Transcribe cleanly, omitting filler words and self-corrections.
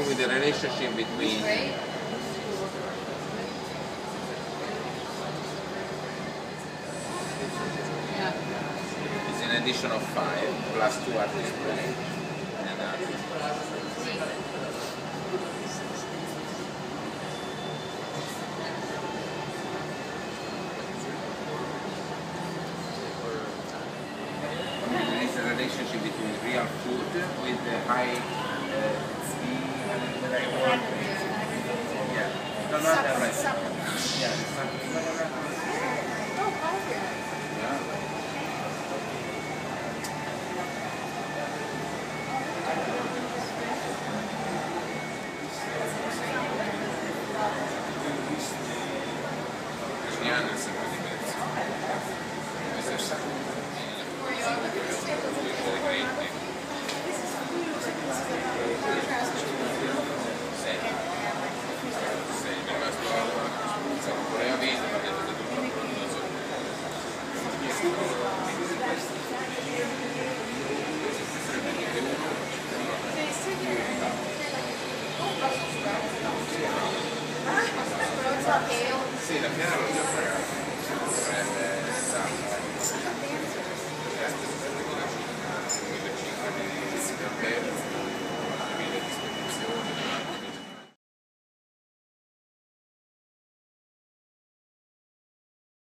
with the relationship between is an addition of 5 plus 2 art display. And, it's a relationship between real food with the high speed and yeah. No, not that right. Yeah, it's not yeah. Sì, la piana l'ho già pagata.